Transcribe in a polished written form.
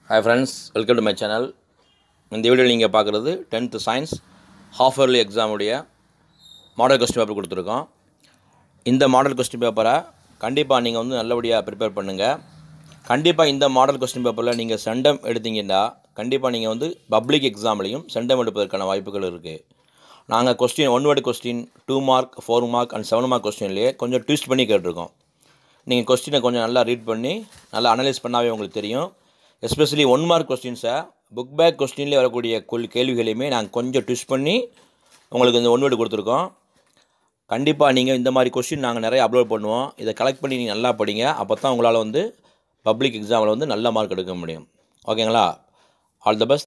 Hi friends, welcome to my channel. இந்த வீடியோவில் நீங்கள் பார்க்குறது 10th science half yearly exam உடைய மாடல் கொஸ்டின் பேப்பர் கொடுத்துருக்கோம். இந்த மாடல் கொஸ்டின் பேப்பரை கண்டிப்பாக நீங்கள் நல்லபடியாக ப்ரிப்பேர் பண்ணுங்கள். கண்டிப்பாக இந்த மாடல் கொஸ்டின் பேப்பரில் நீங்கள் சென்டம் எடுத்தீங்கன்னா கண்டிப்பாக நீங்கள் பப்ளிக் எக்ஸாம்லையும் சென்டம் எடுப்பதற்கான வாய்ப்புகள் இருக்குது. நாங்கள் question 1 word question 2 mark 4 mark and 7 mark கொஸ்டின்லேயே கொஞ்சம் ட்விஸ்ட் பண்ணி கேட்டிருக்கோம். நீங்கள் கொஸ்டினை கொஞ்சம் நல்லா ரீட் பண்ணி நல்லா அனலைஸ் பண்ணாவே உங்களுக்கு தெரியும். எஸ்பெஷலி 1 மார்க் கொஸ்டின்ஸை புக் பேக் கொஸ்டின்லேயே வரக்கூடிய கேள்விகளையுமே நாங்கள் கொஞ்சம் ட்விஸ்ட் பண்ணி உங்களுக்கு இந்த 1 வேர்டு கொடுத்துருக்கோம். கண்டிப்பாக நீங்கள் இந்த மாதிரி கொஸ்டின் நாங்கள் நிறைய அப்லோட் பண்ணுவோம். இதை கலெக்ட் பண்ணி நீங்கள் நல்லா படிங்க. அப்போ தான் உங்களால் பப்ளிக் எக்ஸாமில் நல்ல மார்க் எடுக்க முடியும். ஓகேங்களா? All the best.